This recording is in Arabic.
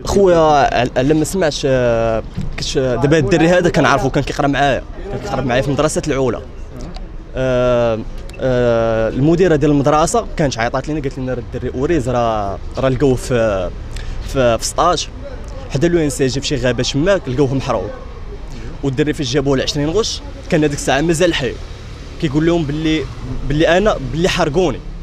خويا على ما سمعش كنت دابا الدري هذا كنعرفو، كان كيقرا معايا في المدرسه الاولى. المديره ديال المدرسه كانت عيطات لينا قالت لنا راه الدري اوريز راه لقوه في سطاج حدا لو ان سي جي في شي غابه تماك، لقوه محروق. والدري فاش جابوه ل 20 غش كان هذيك الساعه مازال حي، كيقول لهم باللي حرقوني.